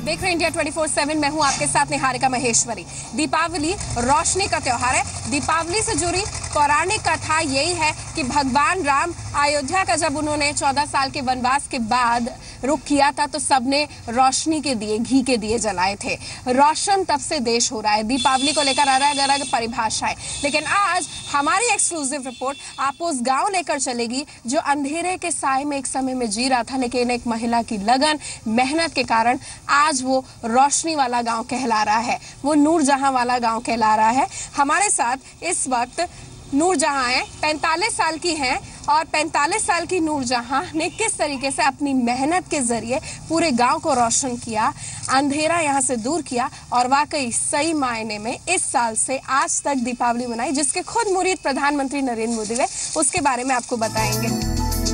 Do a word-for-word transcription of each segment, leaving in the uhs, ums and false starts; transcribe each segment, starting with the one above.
देख रहे India twenty four seven. मैं हूं आपके साथ निहारिका महेश्वरी। दीपावली रोशनी का त्योहार है। दीपावली से जुड़ी पौराणिक कथा यही है कि भगवान राम अयोध्या का जब उन्होंने चौदह साल के वनवास के बाद रुख किया था तो सबने रोशनी के दिए, घी के दिए जलाए थे। रोशन तब से देश हो रहा है। दीपावली को लेकर अलग अलग परिभाषाएं, लेकिन आज हमारी एक्सक्लूसिव रिपोर्ट आपको उस गांव लेकर चलेगी जो अंधेरे के साए में एक समय में जी रहा था, लेकिन एक महिला की लगन मेहनत के कारण आज वो रोशनी वाला गांव कहला रहा है, वो नूर जहां वाला गांव कहला रहा है। हमारे साथ इस वक्त नूर जहां है, पैंतालीस साल की हैं और पैंतालीस साल की नूर जहां ने किस तरीके से अपनी मेहनत के जरिए पूरे गांव को रोशन किया, अंधेरा यहां से दूर किया और वाकई सही मायने में इस साल से आज तक दीपावली मनाई, जिसके खुद मुरीद प्रधानमंत्री नरेंद्र मोदी है। उसके बारे में आपको बताएंगे।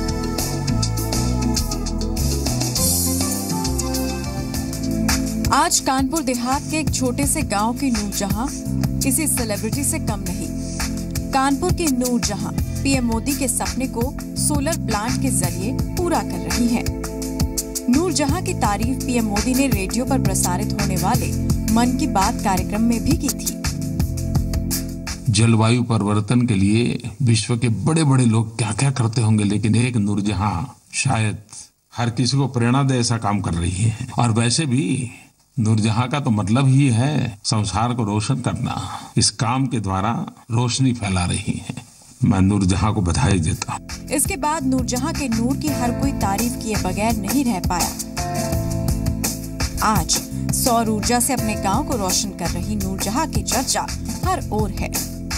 आज कानपुर देहात के एक छोटे से गांव की नूर जहां किसी सेलिब्रिटी से कम नहीं। कानपुर की नूर जहां पीएम मोदी के सपने को सोलर प्लांट के जरिए पूरा कर रही हैं। नूर जहां की तारीफ पीएम मोदी ने रेडियो पर प्रसारित होने वाले मन की बात कार्यक्रम में भी की थी। जलवायु परिवर्तन के लिए विश्व के बड़े बड़े लोग क्या क्या करते होंगे, लेकिन एक नूर जहां शायद हर किसी को प्रेरणा दे ऐसा काम कर रही है। और वैसे भी नूर जहां का तो मतलब ही है संसार को रोशन करना। इस काम के द्वारा रोशनी फैला रही है। मैं नूर जहां को बधाई देता हूँ। इसके बाद नूर जहां के नूर की हर कोई तारीफ किए बगैर नहीं रह पाया। आज सौर ऊर्जा से अपने गांव को रोशन कर रही नूर जहां की चर्चा हर ओर है।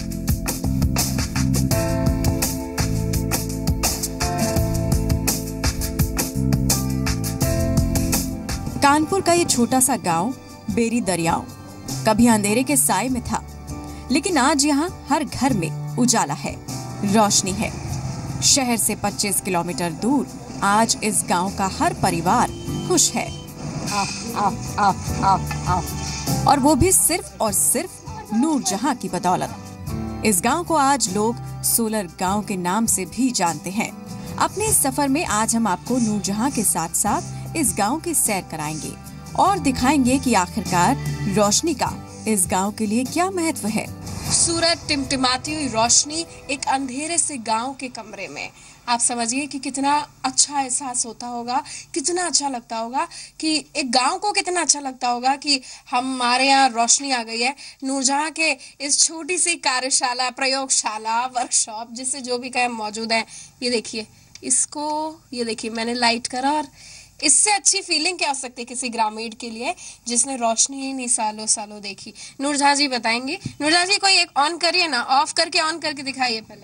कानपुर का ये छोटा सा गांव बेरी दरियाओं कभी अंधेरे के साए में था, लेकिन आज यहाँ हर घर में उजाला है, रोशनी है। शहर से पच्चीस किलोमीटर दूर आज इस गांव का हर परिवार खुश है। आप, आप, आप, आप, आप। और वो भी सिर्फ और सिर्फ नूर जहां की बदौलत। इस गांव को आज लोग सोलर गांव के नाम से भी जानते हैं। अपने इस सफर में आज हम आपको नूर जहां के साथ साथ इस गांव की सैर कराएंगे और दिखाएंगे कि आखिरकार रोशनी का इस गांव के लिए क्या महत्व है। सूरज टिमटिमाती हुई रोशनी एक अंधेरे से गांव के कमरे में, आप समझिए कि कितना अच्छा एहसास होता होगा, कितना अच्छा लगता होगा कि एक गांव को कितना अच्छा लगता होगा कि हमारे यहाँ रोशनी आ गई है। नूर जहां के इस छोटी सी कार्यशाला, प्रयोगशाला, वर्कशॉप, जिससे जो भी कहें मौजूद है। ये देखिए इसको, ये देखिए मैंने लाइट करा और इससे अच्छी फीलिंग क्या हो सकती है किसी ग्रामीण के लिए जिसने रोशनी ही नहीं सालों सालों देखी। नूर जहां जी बताएंगे। नूर जहां जी कोई एक ऑन करिए ना, ऑफ करके ऑन करके दिखाइए पहले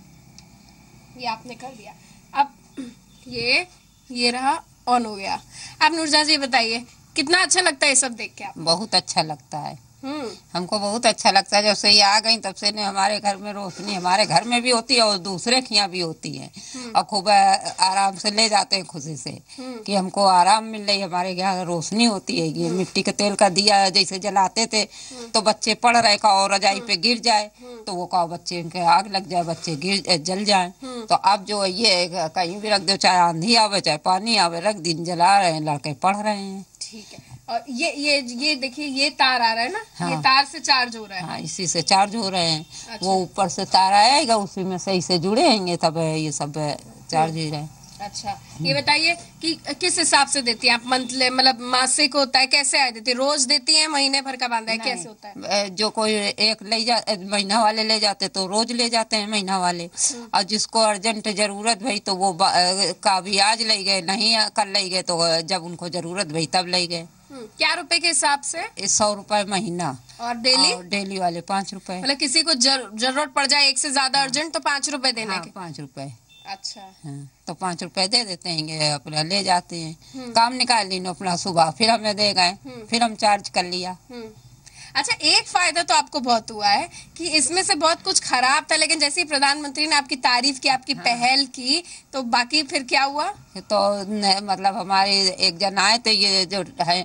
हमें। ये आपने कर दिया, अब ये ये रहा ऑन हो गया। अब नूर जहां जी बताइए कितना अच्छा लगता है ये सब देख के? आप बहुत अच्छा लगता है, हमको बहुत अच्छा लगता है। जब से ये आ गई तब से ने हमारे घर में रोशनी, हमारे घर में भी होती है और दूसरे के यहाँ भी होती है, और खूब आराम से ले जाते हैं खुशी से कि हमको आराम मिल रही है। हमारे यहाँ रोशनी होती है। ये मिट्टी के तेल का दिया जैसे जलाते थे तो बच्चे पढ़ रहे का और रजाई पे गिर जाए तो वो का बच्चे उनके आग लग जाए, बच्चे गिर जल जाए। तो अब जो ये कहीं भी रख दो, चाहे आंधी आवे चाहे पानी आवे, रख दिन जला रहे हैं, लड़के पढ़ रहे हैं। ठीक है। और ये ये ये देखिए ये तार आ रहा है ना, हाँ। ये तार से चार्ज हो रहा है। हाँ, इसी से चार्ज हो रहे हैं। अच्छा। वो ऊपर से तार आएगा, उसी में सही से जुड़े हैं, तब ये सब चार्ज हो रहे हैं। अच्छा, ये बताइए कि किस हिसाब से देती हैं आप? मंथली मतलब मासिक होता है, कैसे आए देती? रोज देती हैं, महीने भर का बांधा है, कैसे होता है? जो कोई एक ले जा महीना वाले ले जाते तो रोज ले जाते हैं महीना वाले, और जिसको अर्जेंट जरूरत भई तो वो का भी आज ले गए, नहीं कल ले गए तो जब उनको जरूरत भई तब ले गए। क्या रुपए के हिसाब से? सौ रुपए महीना। और डेली? और डेली वाले पाँच रुपए। मतलब किसी को जर, जरूरत पड़ जाए एक से ज्यादा अर्जेंट तो पाँच रुपए देने हाँ, के? पाँच रुपए। अच्छा। हाँ, तो पाँच रुपए दे देते हैं, अपना ले जाते हैं, काम निकाल ली अपना सुबह, फिर हमें दे गए, फिर हम चार्ज कर लिया। अच्छा, एक फायदा तो आपको बहुत हुआ है कि इसमें से बहुत कुछ खराब था, लेकिन जैसे ही प्रधानमंत्री ने आपकी तारीफ की, आपकी हाँ। पहल की, तो बाकी फिर क्या हुआ? तो मतलब हमारे एक जन आए थे, ये जो है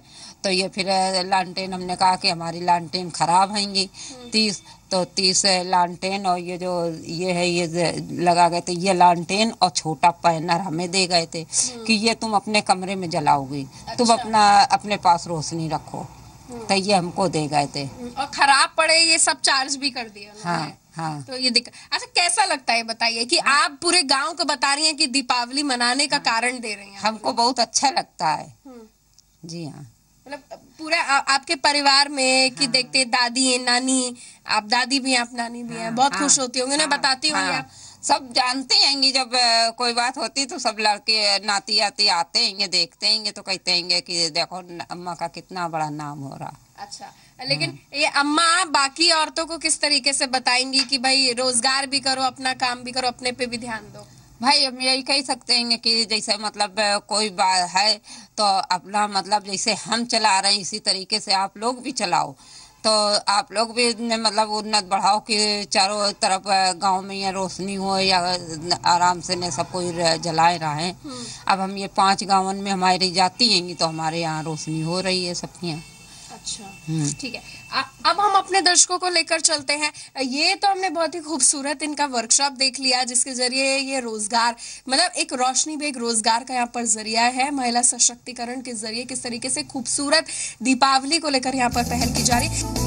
तो ये फिर लालटेन हमने कहा कि हमारी लालटेन खराब होंगी तीस, तो तीस लालटेन और ये जो ये है ये लगा गए थे, ये लालटेन और छोटा पैनर हमें दे गए थे कि ये तुम अपने कमरे में जलाओगी। अच्छा। तुम अपना अपने पास रोशनी रखो, तो ये हमको दे गए थे। और खराब पड़े ये सब चार्ज भी कर दिया। हाँ हाँ। तो ये दिक्कत। अच्छा, कैसा लगता है बताइए कि हाँ? आप पूरे गांव को बता रही हैं कि दीपावली मनाने का हाँ। कारण दे रही हैं। हमको बहुत अच्छा लगता है। जी हाँ, मतलब पूरा आ, आपके परिवार में कि हाँ। देखते हैं दादी है, नानी, आप दादी भी हैं, आप नानी भी हैं, बहुत हाँ। खुश होती होंगी, उन्हें हाँ। बताती होंगी हाँ। आप सब जानते हैं, जब कोई बात होती तो सब लड़के नाती आती आते हैं, देखते हैं तो कहते हैं कि देखो अम्मा का कितना बड़ा नाम हो रहा। अच्छा, लेकिन ये अम्मा बाकी औरतों को किस तरीके से बताएंगी कि भाई रोजगार भी करो, अपना काम भी करो, अपने पे भी ध्यान दो? भाई हम यही कह सकते हैं कि जैसे मतलब कोई बात है तो अपना मतलब जैसे हम चला रहे हैं इसी तरीके से आप लोग भी चलाओ, तो आप लोग भी मतलब उन्नत बढ़ाओ कि चारों तरफ गांव में या रोशनी हो या आराम से न सब कोई जलाए रहे। अब हम ये पांच गांवन में हमारी जाती हैं तो हमारे यहाँ रोशनी हो रही है सबके यहाँ। अच्छा, ठीक है। आ, अब हम अपने दर्शकों को लेकर चलते हैं। ये तो हमने बहुत ही खूबसूरत इनका वर्कशॉप देख लिया जिसके जरिए ये रोजगार, मतलब एक रोशनी भी एक रोजगार का यहाँ पर जरिया है। महिला सशक्तिकरण के जरिए किस तरीके से खूबसूरत दीपावली को लेकर यहाँ पर पहल की जा रही है।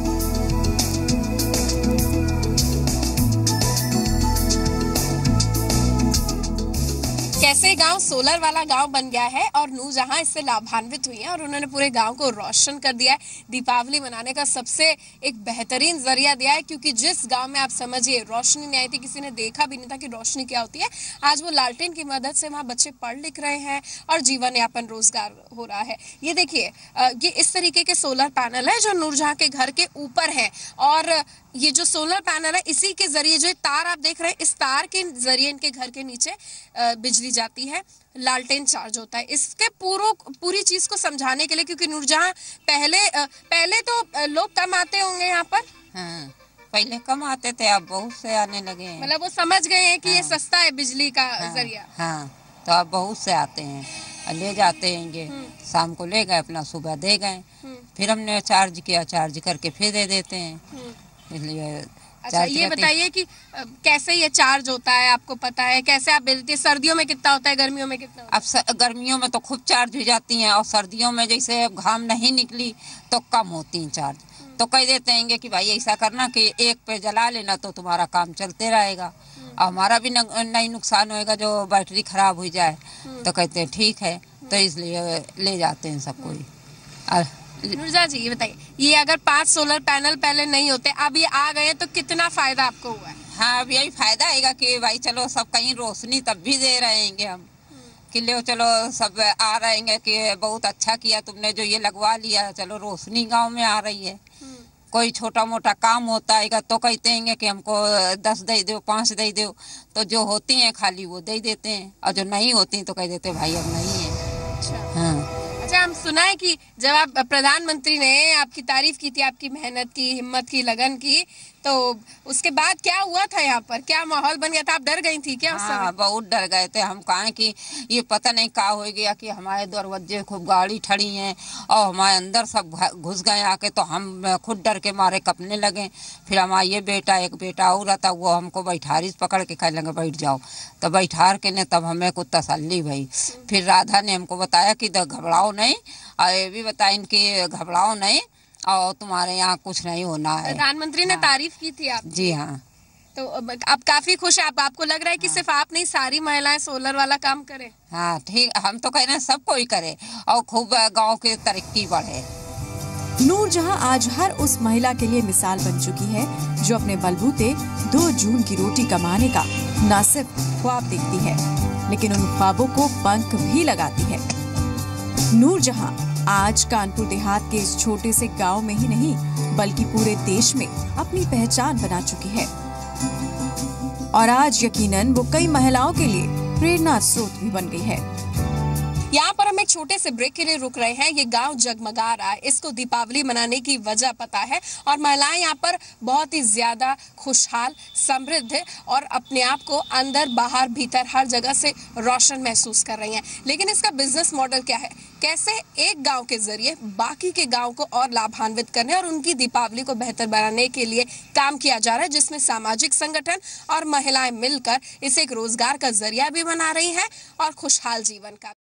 कैसे गांव सोलर वाला गांव बन गया है और नूर जहां इससे लाभान्वित हुई है और उन्होंने पूरे गांव को रोशन कर दिया है। दीपावली मनाने का सबसे एक बेहतरीन जरिया दिया है, क्योंकि जिस गांव में आप समझिए रोशनी नहीं आई थी, किसी ने देखा भी नहीं था कि रोशनी क्या होती है, आज वो लालटेन की मदद से वहां बच्चे पढ़ लिख रहे हैं और जीवन यापन रोजगार हो रहा है। ये देखिए, ये इस तरीके के सोलर पैनल है जो नूर जहां के घर के ऊपर है और ये जो सोलर पैनल है इसी के जरिए जो तार आप देख रहे हैं, इस तार के जरिए इनके घर के नीचे बिजली जाती है, लालटेन चार्ज होता है। इसके पूरो पूरी चीज को समझाने के लिए, क्योंकि नूर जहां पहले पहले तो लोग कम आते होंगे यहाँ पर। हाँ, पहले कम आते थे, अब बहुत से आने लगे हैं। मतलब वो समझ गए हैं कि हाँ, ये सस्ता है बिजली का हाँ, जरिया। हाँ, तो अब बहुत से आते हैं, ले जाते हैं, शाम को ले गए, अपना सुबह दे गए, फिर हमने चार्ज किया, चार्ज करके फिर दे देते हैं। इसलिए अच्छा, ये बताइए कि कैसे ये चार्ज होता है, आपको पता है कैसे आप बेचते हैं? सर्दियों में कितना होता है, गर्मियों में कितना होता है? अब गर्मियों में तो खूब चार्ज हो जाती हैं और सर्दियों में जैसे घाम नहीं निकली तो कम होती हैं चार्ज। तो कह देते हैं कि भाई ऐसा करना कि एक पे जला लेना तो तुम्हारा काम चलते रहेगा और हमारा भी नहीं नुकसान होएगा जो बैटरी खराब हो जाए। तो कहते हैं ठीक है, तो इसलिए ले जाते हैं सब कोई। नूरजा जी, ये बताइए, ये अगर पांच सोलर पैनल पहले नहीं होते, अब ये आ गए तो कितना फायदा आपको हुआ है? हाँ, अब यही फायदा आएगा कि भाई चलो सब कहीं रोशनी तब भी दे रहे हैं हम कि लो चलो सब आ रहे हैं कि बहुत अच्छा किया तुमने जो ये लगवा लिया, चलो रोशनी गांव में आ रही है। कोई छोटा मोटा काम होता है तो कहते हैं कि हमको दस दे दो, पांच दे दो, तो जो होती हैं खाली वो दे देते हैं और जो नहीं होती तो कह देते भाई अब नहीं है। अच्छा, हाँ। अच्छा, हम सुना है कि जब आप प्रधानमंत्री ने आपकी तारीफ की थी, आपकी मेहनत की, हिम्मत की, लगन की, तो उसके बाद क्या हुआ था यहाँ पर? क्या माहौल बन गया था? आप डर गई थी क्या उस समय? हाँ, बहुत डर गए थे हम। कहा कि ये पता नहीं क्या हो गया कि हमारे दरवाजे खूब गाड़ी ठड़ी हैं और हमारे अंदर सब घुस गए आके, तो हम खुद डर के मारे कपने लगे। फिर हमारा ये बेटा, एक बेटा और रहता, वो हमको बैठारिस पकड़ के कह लगे बैठ जाओ, तो बैठार के ने तब हमें कुछ तसल्ली भई। फिर राधा ने हमको बताया कि घबराओ नहीं, और ये भी बताया कि घबराओ नहीं और तुम्हारे यहाँ कुछ नहीं होना है। प्रधानमंत्री ने हाँ। तारीफ की थी आप? जी हाँ। तो आप काफी खुश है? आप, आपको लग रहा है कि हाँ। सिर्फ आप नहीं, सारी महिलाएं सोलर वाला काम करें? हाँ ठीक, हम तो कह रहे हैं सब कोई करे और खूब गांव की तरक्की बढ़े। नूर जहां आज हर उस महिला के लिए मिसाल बन चुकी है जो अपने बलबूते दो जून की रोटी कमाने का न सिर्फ ख्वाब देखती है, लेकिन उन ख्वाबों को पंख भी लगाती है। नूर जहां आज कानपुर देहात के इस छोटे से गांव में ही नहीं बल्कि पूरे देश में अपनी पहचान बना चुकी है और आज यकीनन वो कई महिलाओं के लिए प्रेरणा स्रोत भी बन गई है। यहाँ पर हम एक छोटे से ब्रेक के लिए रुक रहे हैं। ये गांव जगमगा रहा है, इसको दीपावली मनाने की वजह पता है और महिलाएं यहाँ पर बहुत ही ज्यादा खुशहाल, समृद्ध और अपने आप को अंदर बाहर भीतर हर जगह से रोशन महसूस कर रही हैं। लेकिन इसका बिजनेस मॉडल क्या है? कैसे एक गांव के जरिए बाकी के गांव को और लाभान्वित करने और उनकी दीपावली को बेहतर बनाने के लिए काम किया जा रहा है, जिसमें सामाजिक संगठन और महिलाएं मिलकर इसे एक रोजगार का जरिया भी बना रही हैं और खुशहाल जीवन का